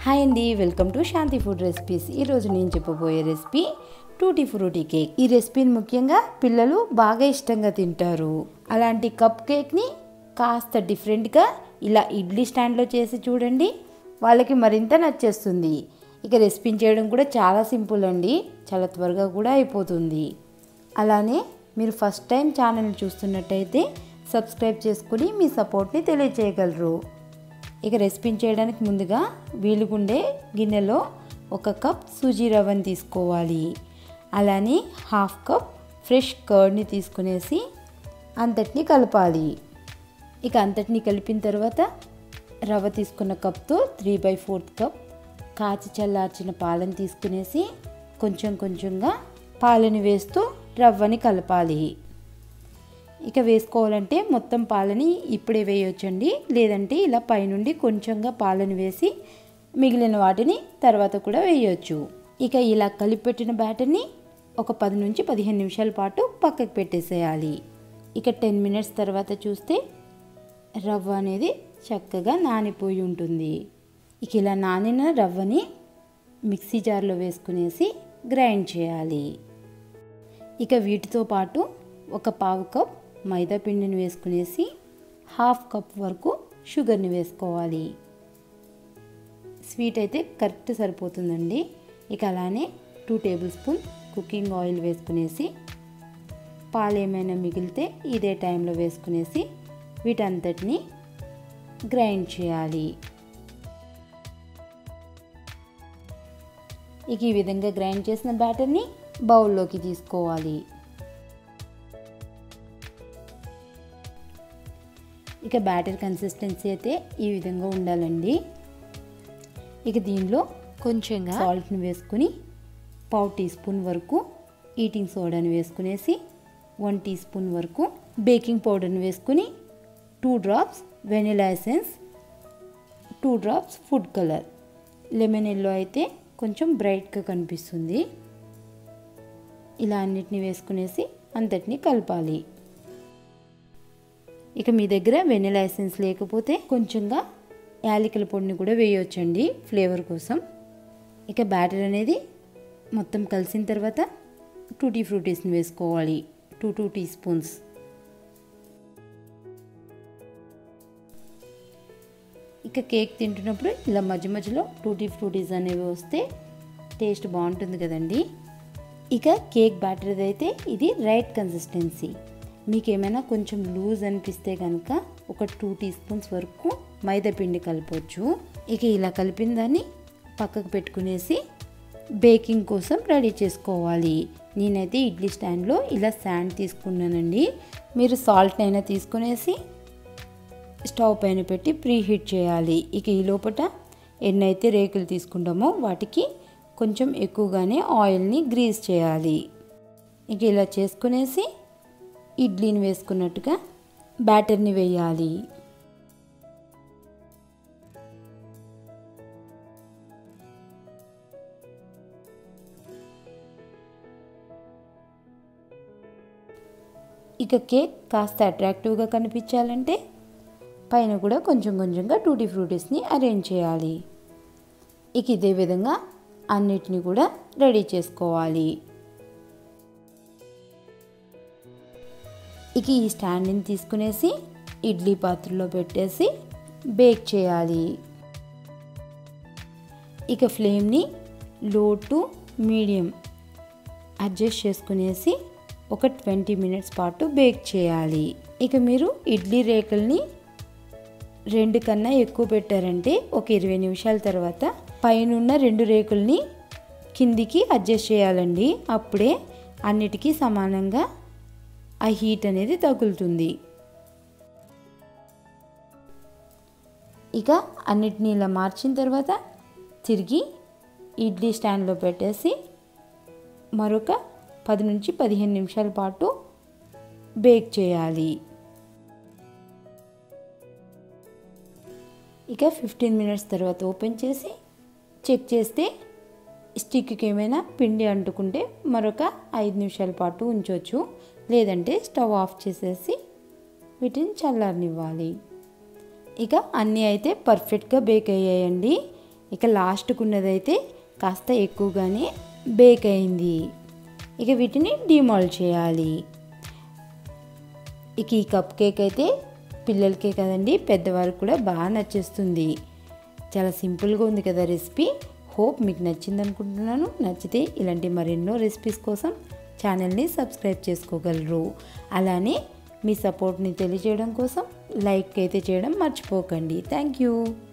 Hi అండి, welcome to Shanti food recipes. ఈరోజు నేను చెప్పబోయే రెసిపీ టూటీ ఫ్రూటీ కేక్. ఈ రెసిపీని ముఖ్యంగా పిల్లలు బాగా ఇష్టంగా తింటారు. అలాంటి కప్ కేక్ని కాస్త డిఫరెంట్గా ఇలా ఇడ్లీ స్టాండ్లో చేసి చూడండి, వాళ్ళకి మరింత నచ్చేస్తుంది. ఇక రెసిపీని చేయడం కూడా చాలా సింపుల్ అండి, చాలా త్వరగా కూడా అయిపోతుంది. అలానే మీరు ఫస్ట్ టైం ఛానల్ని చూస్తున్నట్టయితే సబ్స్క్రైబ్ చేసుకుని మీ సపోర్ట్ని తెలియచేయగలరు. ఇక రెసిపీని చేయడానికి ముందుగా వీలుగుండే గిన్నెలో 1 కప్ సూజీ రవ్వని తీసుకోవాలి. అలానే 1/2 కప్ ఫ్రెష్ కర్డ్ని తీసుకునేసి అంతటిని కలపాలి. ఇక అంతటిని కలిపిన తర్వాత రవ్వ తీసుకున్న కప్తో 3/4 కప్ కాచి చల్లార్చిన పాలను తీసుకునేసి కొంచెం కొంచెంగా పాలని వేస్తూ రవ్వని కలపాలి. ఇక వేసుకోవాలంటే మొత్తం పాలని ఇప్పుడే వేయొచ్చండి, లేదంటే ఇలా పైనుండి కొంచెంగా పాలను వేసి మిగిలిన వాటిని తర్వాత కూడా వేయొచ్చు. ఇక ఇలా కలిపెట్టిన బ్యాటర్ని ఒక 10 నుంచి 15 నిమిషాల పాటు పక్కకు పెట్టేసేయాలి. ఇక 10 మినిట్స్ తర్వాత చూస్తే రవ్వ అనేది చక్కగా నానిపోయి ఉంటుంది. ఇక ఇలా నానిన రవ్వని మిక్సీ జార్లో వేసుకునేసి గ్రైండ్ చేయాలి. ఇక వీటితో పాటు 1/4 కప్ మైదా పిండిని వేసుకునేసి 1/2 కప్ వరకు షుగర్ని వేసుకోవాలి. స్వీట్ అయితే కరెక్ట్ సరిపోతుందండి. ఇక అలానే 2 టేబుల్ స్పూన్ కుకింగ్ ఆయిల్ వేసుకునేసి పాలు ఏమైనా మిగిలితే ఇదే టైంలో వేసుకునేసి వీటంతటిని గ్రైండ్ చేయాలి. ఇక ఈ విధంగా గ్రైండ్ చేసిన బ్యాటర్ని బౌల్లోకి తీసుకోవాలి. ఇక బ్యాటర్ కన్సిస్టెన్సీ అయితే ఈ విధంగా ఉండాలండి. ఇక దీనిలో కొంచెంగా సాల్ట్ని వేసుకుని 1/2 టీ స్పూన్ వరకు ఈటింగ్ సోడాని వేసుకునేసి 1 టీ స్పూన్ వరకు బేకింగ్ పౌడర్ని వేసుకుని 2 drops vanilla essence, 2 drops food colour. Lemon yellow అయితే కొంచెం బ్రైట్గా కనిపిస్తుంది. ఇలా అన్నిటిని వేసుకునేసి అంతటిని కలపాలి. ఇక మీ దగ్గర వెనిలా ఎసెన్స్ లేకపోతే కొంచెంగా యాలకుల పొడిని కూడా వేయొచ్చండి ఫ్లేవర్ కోసం. ఇక బ్యాటర్ అనేది మొత్తం కలిసిన తర్వాత టూటీ ఫ్రూటీస్ని వేసుకోవాలి, 2 టీ స్పూన్స్. ఇక కేక్ తింటున్నప్పుడు ఇలా మధ్య మధ్యలో టూటీ ఫ్రూటీస్ అనేవి వస్తే టేస్ట్ బాగుంటుంది కదండి. ఇక కేక్ బ్యాటర్ అయితే ఇది రైట్ కన్సిస్టెన్సీ. మీకు ఏమైనా కొంచెం లూజ్ అనిపిస్తే కనుక ఒక 2 టీ స్పూన్స్ వరకు మైదా పిండి కలపవచ్చు. ఇక ఇలా కలిపిన దాన్ని పక్కకు పెట్టుకునేసి బేకింగ్ కోసం రెడీ చేసుకోవాలి. నేనైతే ఇడ్లీ స్టాండ్లో ఇలా శాండ్ తీసుకున్నానండి. మీరు సాల్ట్ అయినా తీసుకునేసి స్టవ్ పైన పెట్టి ప్రీ హీట్ చేయాలి. ఇక ఈ లోపల ఎన్నైతే రేకులు తీసుకుంటామో వాటికి కొంచెం ఎక్కువగానే ఆయిల్ని గ్రీస్ చేయాలి. ఇక ఇలా చేసుకునేసి ఇడ్లీని వేసుకున్నట్టుగా బ్యాటర్ని వేయాలి. ఇక కేక్ కాస్త అట్రాక్టివ్గా కనిపించాలంటే పైన కూడా కొంచెం కొంచెంగా టూటీ ఫ్రూటీస్ని అరేంజ్ చేయాలి. ఇక ఇదే విధంగా అన్నిటిని కూడా రెడీ చేసుకోవాలి. ఇక ఈ స్టాండ్ని తీసుకునేసి ఇడ్లీ పాత్రలో పెట్టేసి బేక్ చేయాలి. ఇక ఫ్లేమ్ని లో టు మీడియం అడ్జస్ట్ చేసుకునేసి ఒక 20 మినిట్స్ పాటు బేక్ చేయాలి. ఇక మీరు ఇడ్లీ రేకుల్ని 2 కన్నా ఎక్కువ పెట్టారంటే ఒక 20 నిమిషాల తర్వాత పైనున్న 2 రేకుల్ని కిందికి అడ్జస్ట్ చేయాలండి. అప్పుడే అన్నిటికీ సమానంగా ఆ హీట్ అనేది తగులుతుంది. ఇక అన్నిటినీ ఇలా మార్చిన తర్వాత తిరిగి ఇడ్లీ స్టాండ్లో పెట్టేసి మరొక 10 నుంచి 15 నిమిషాల పాటు బేక్ చేయాలి. ఇక 15 మినిట్స్ తర్వాత ఓపెన్ చేసి చెక్ చేస్తే స్టిక్కి ఏమైనా పిండి అంటుకుంటే మరొక 5 నిమిషాల పాటు ఉంచవచ్చు, లేదంటే స్టవ్ ఆఫ్ చేసేసి వీటిని చల్లారనివ్వాలి. ఇక అన్నీ అయితే పర్ఫెక్ట్గా బేక్ అయ్యాయండి. ఇక లాస్ట్కు ఉన్నదైతే కాస్త ఎక్కువగానే బేక్ అయింది. ఇక వీటిని డిమాల్ట్ చేయాలి. ఇక ఈ కప్ కేక్ అయితే పిల్లలకే కదండి, పెద్దవారికి కూడా బాగా నచ్చేస్తుంది. చాలా సింపుల్గా ఉంది కదా రెసిపీ. హోప్ మీకు నచ్చింది అనుకుంటున్నాను. నచ్చితే ఇలాంటి మరెన్నో రెసిపీస్ కోసం ఛానల్ని సబ్స్క్రైబ్ చేసుకోగలరు. అలానే మీ సపోర్ట్ని తెలియజేయడం కోసం లైక్ అయితే చేయడం మర్చిపోకండి. Thank you.